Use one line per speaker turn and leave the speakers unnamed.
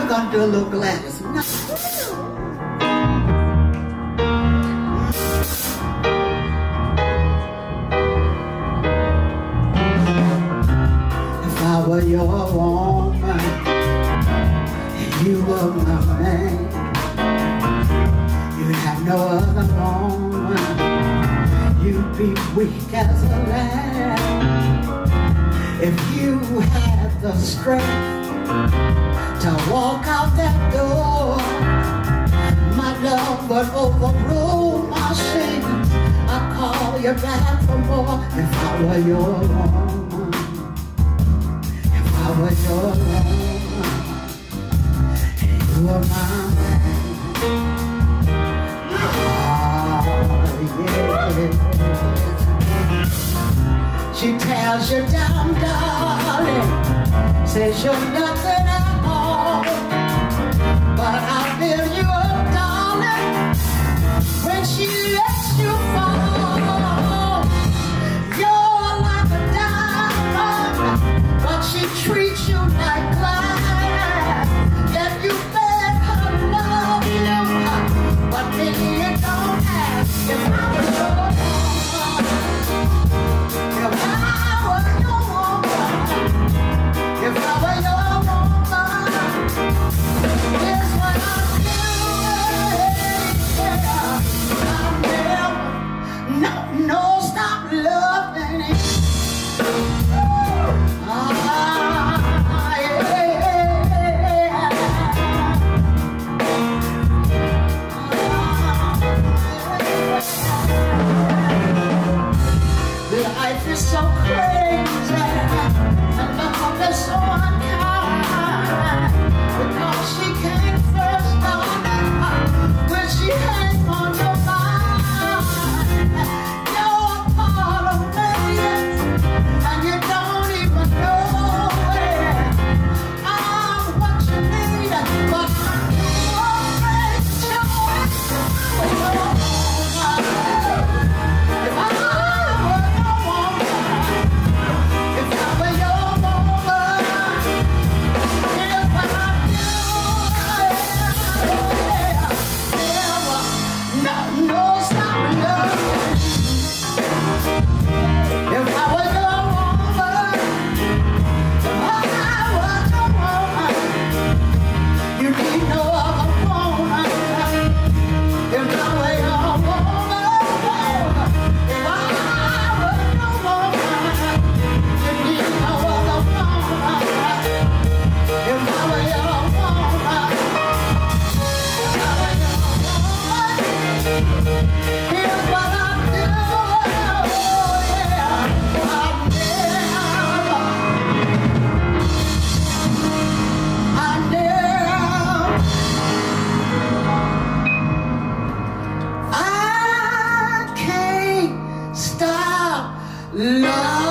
we're gonna do a little Gladys. If I were your woman and you were my man, you'd have no other woman. You'd be weak as a lamb. If you had the strength to walk out that door, my love would overrule my shame. I'd call you back for more. If I were your woman, if I were your woman, and you were my man. She tells you down, darling, says you're nothing at all, but I'll build you up, darling, when she lets you fall. You're like a diamond, but she treats you like glass. Yet you beg her to love you, but me you don't ask. If I was your woman, if I were your woman, if I were your woman, here's what I'd do. I'll never, stop loving it. Life is so crazy, and love is so unkind, because she came first, darling, when she hangs on your mind. You're a part of me, and you don't even know it. I'm what you need, but I'm too afraid to show it. If I love.